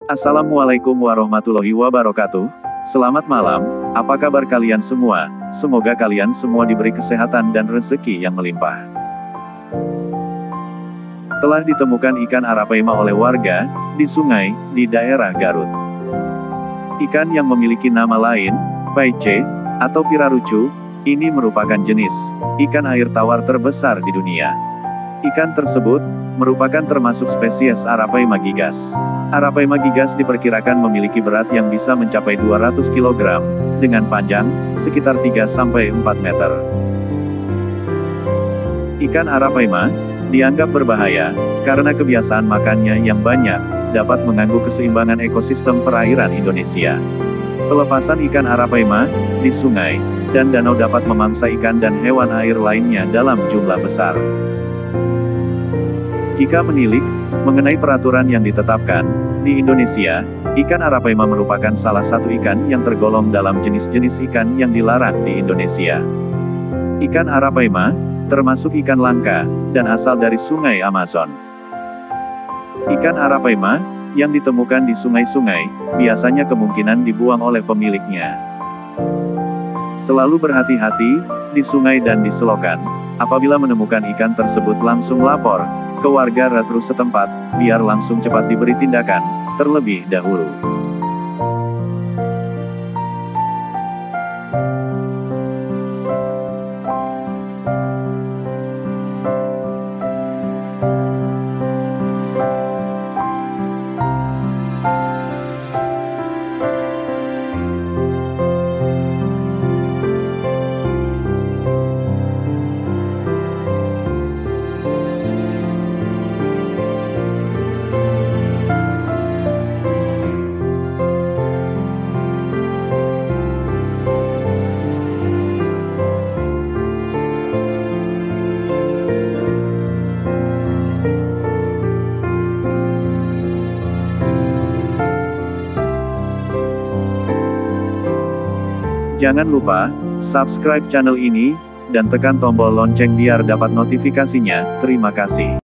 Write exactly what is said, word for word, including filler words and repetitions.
Assalamualaikum warahmatullahi wabarakatuh. Selamat malam, apa kabar kalian semua? Semoga kalian semua diberi kesehatan dan rezeki yang melimpah. Telah ditemukan ikan arapaima oleh warga di sungai di daerah Garut. Ikan yang memiliki nama lain, paice, atau pirarucu, ini merupakan jenis ikan air tawar terbesar di dunia. Ikan tersebut merupakan termasuk spesies Arapaima gigas. Arapaima gigas diperkirakan memiliki berat yang bisa mencapai dua ratus kilogram, dengan panjang sekitar tiga sampai empat meter. Ikan Arapaima dianggap berbahaya karena kebiasaan makannya yang banyak dapat mengganggu keseimbangan ekosistem perairan Indonesia. Pelepasan ikan Arapaima di sungai dan danau dapat memangsa ikan dan hewan air lainnya dalam jumlah besar. Jika menilik mengenai peraturan yang ditetapkan di Indonesia, ikan Arapaima merupakan salah satu ikan yang tergolong dalam jenis-jenis ikan yang dilarang di Indonesia. Ikan Arapaima termasuk ikan langka dan asal dari Sungai Amazon. Ikan Arapaima yang ditemukan di sungai-sungai biasanya kemungkinan dibuang oleh pemiliknya. Selalu berhati-hati di sungai dan di selokan. Apabila menemukan ikan tersebut langsung lapor ke warga retru setempat, biar langsung cepat diberi tindakan terlebih dahulu. Jangan lupa subscribe channel ini dan tekan tombol lonceng biar dapat notifikasinya. Terima kasih.